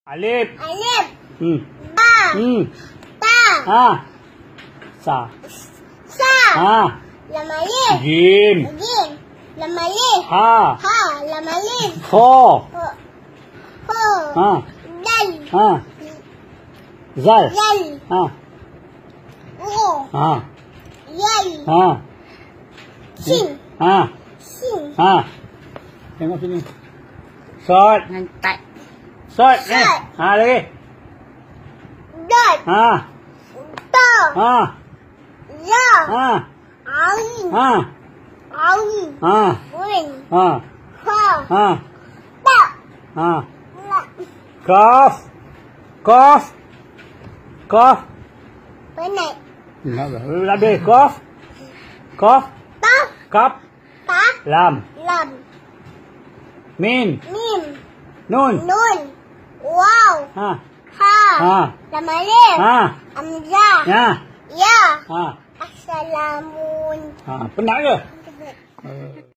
Alif. Alif. Ba. Ta. Sa. Sa. Lam alif. Jim. Jim. Lam alif. Ha. Lam alif. Ho. Ho. Dal. Zal. Yal. Ro. Yal. Sin. Sin. Tengok sini. Sot. Nantai. Sot. Lagi. Dot. To. Ya. Ain. Ain. Win. Ha. Ta. La. Kaf. Kaf. Kaf. Penat. Lebih. Kaf. Kaf. Ta. Kap. Ta. Lam. Lam. Min. Mim. Nun. Nun. Wow. Ha. Lam alif. Hamzah. Ya. Ha. Assalamun. Penat ke?